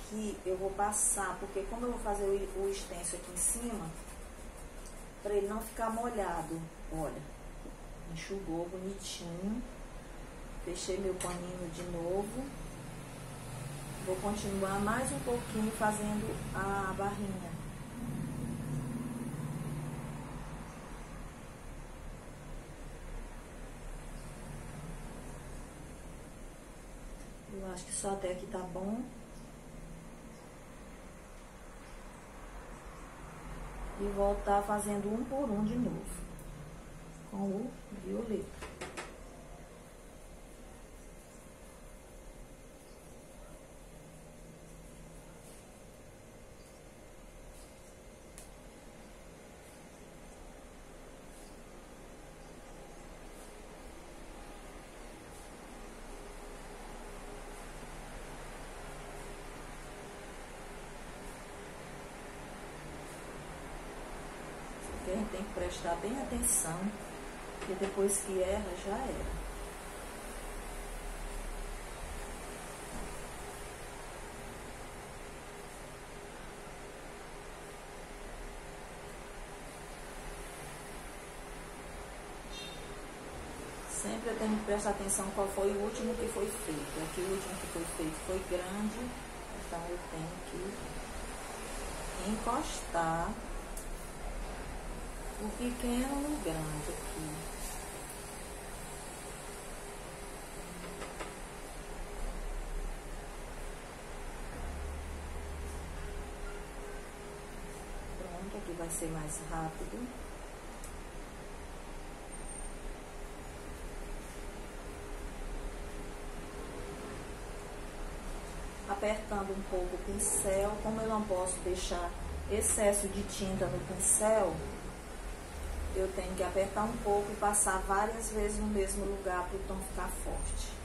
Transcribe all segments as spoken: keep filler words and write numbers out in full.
aqui eu vou passar, porque como eu vou fazer o, o extenso aqui em cima, para ele não ficar molhado, olha, enxugou bonitinho, fechei meu paninho de novo, vou continuar mais um pouquinho fazendo a barrinha. Eu acho que só até aqui tá bom. E voltar fazendo um por um de novo, com o violeta. A gente tem que prestar bem atenção, porque depois que erra, já era. Sempre eu tenho que prestar atenção qual foi o último que foi feito. Aqui o último que foi feito foi grande, então eu tenho que encostar o pequeno no grande aqui. Pronto, aqui vai ser mais rápido. Apertando um pouco o pincel, como eu não posso deixar excesso de tinta no pincel, eu tenho que apertar um pouco e passar várias vezes no mesmo lugar para o tom ficar forte.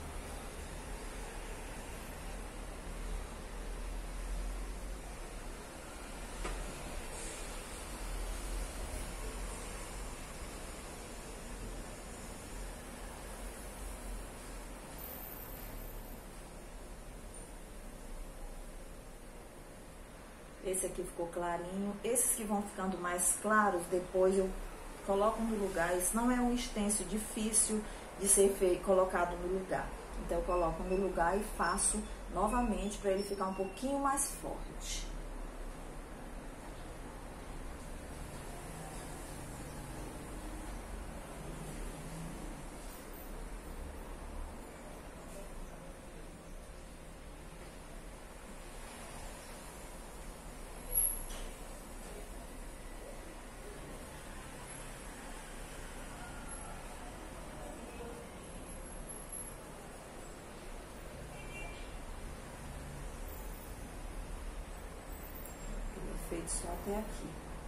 Esse aqui ficou clarinho. Esses que vão ficando mais claros, depois eu coloco no lugar. Esse não é um extenso difícil de ser feito, colocado no lugar. Então eu coloco no lugar e faço novamente para ele ficar um pouquinho mais forte. Feito só até aqui.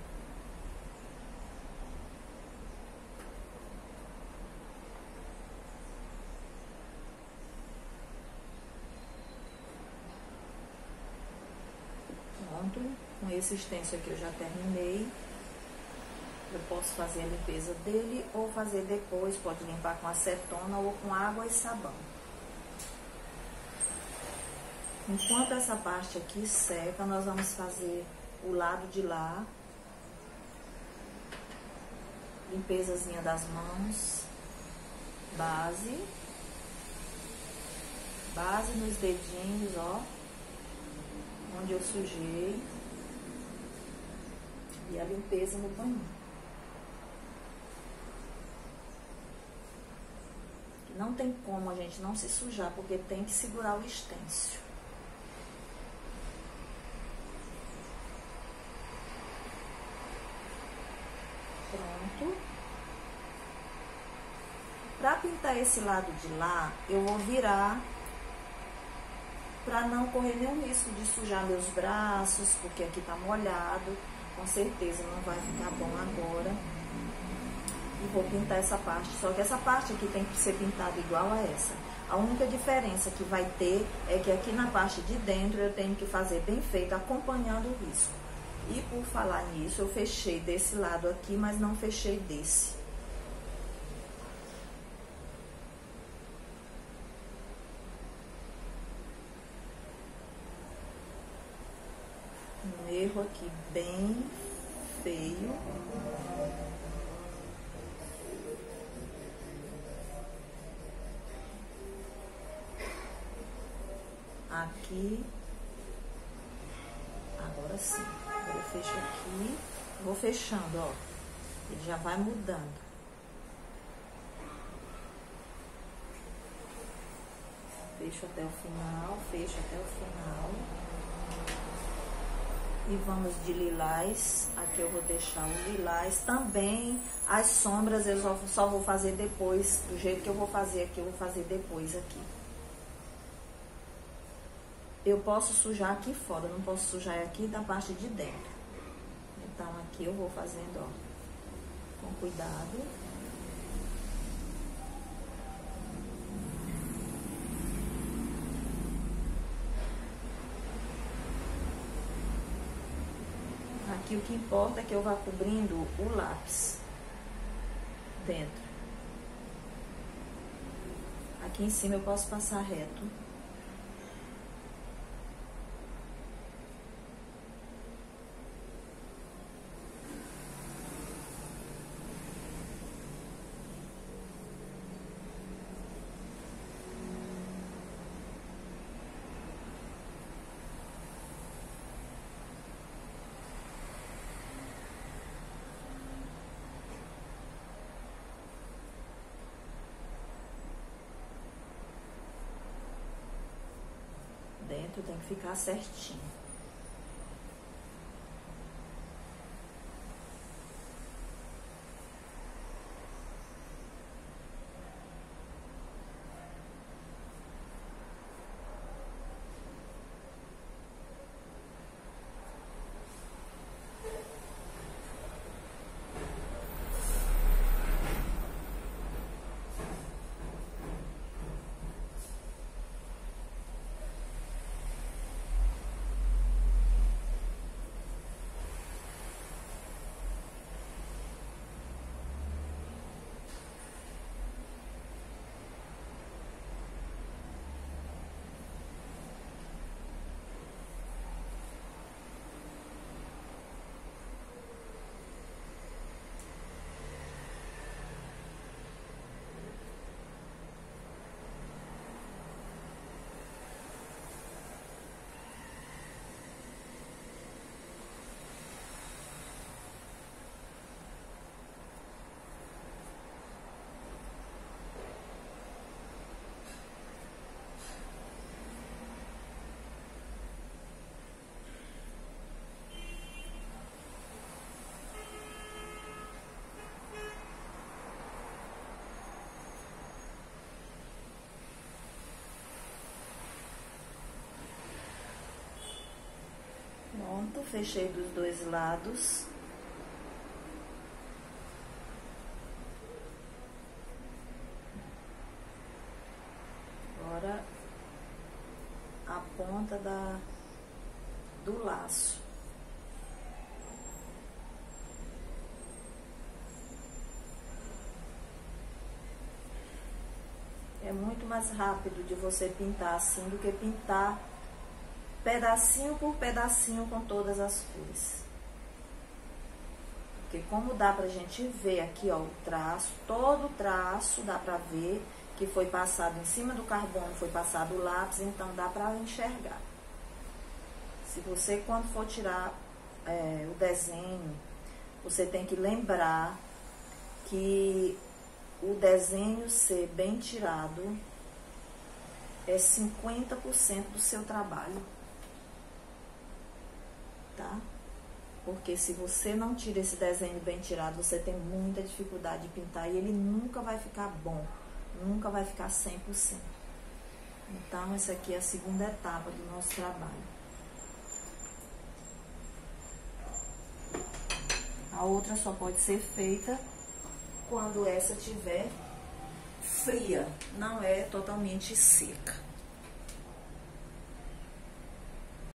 Pronto, com esse extenso aqui eu já terminei. Eu posso fazer a limpeza dele ou fazer depois, pode limpar com acetona ou com água e sabão. Enquanto essa parte aqui seca, nós vamos fazer o lado de lá, limpezazinha das mãos, base, base nos dedinhos, ó, onde eu sujei, e a limpeza no paninho. Não tem como a gente não se sujar, porque tem que segurar o extenso. Pronto. Para pintar esse lado de lá, eu vou virar para não correr nenhum risco de sujar meus braços, porque aqui tá molhado, com certeza não vai ficar bom agora. E vou pintar essa parte, só que essa parte aqui tem que ser pintada igual a essa. A única diferença que vai ter é que aqui na parte de dentro eu tenho que fazer bem feito, acompanhando o risco. E por falar nisso, eu fechei desse lado aqui, mas não fechei desse. Um erro aqui bem feio. Aqui. Agora sim. Agora eu fecho aqui. Vou fechando, ó. Ele já vai mudando. Fecho até o final, fecho até o final. E vamos de lilás. Aqui eu vou deixar o lilás. Também as sombras eu só, só vou fazer depois. Do jeito que eu vou fazer aqui, eu vou fazer depois aqui. Eu posso sujar aqui fora, não posso sujar aqui da parte de dentro. Então aqui eu vou fazendo, ó, com cuidado. Aqui o que importa é que eu vá cobrindo o lápis dentro. Aqui em cima eu posso passar reto. Dentro tem que ficar certinho. Pronto, fechei dos dois lados. Agora a ponta da, do laço. É muito mais rápido de você pintar assim do que pintar pedacinho por pedacinho com todas as cores. Porque como dá pra gente ver aqui, ó, o traço, todo o traço dá pra ver que foi passado em cima do carbono, foi passado o lápis, então dá pra enxergar. Se você, quando for tirar é, o desenho, você tem que lembrar que o desenho ser bem tirado é cinquenta por cento do seu trabalho. Tá? Porque se você não tira esse desenho bem tirado, você tem muita dificuldade de pintar e ele nunca vai ficar bom, nunca vai ficar cem por cento. Então, essa aqui é a segunda etapa do nosso trabalho. A outra só pode ser feita quando essa estiver fria, não é totalmente seca.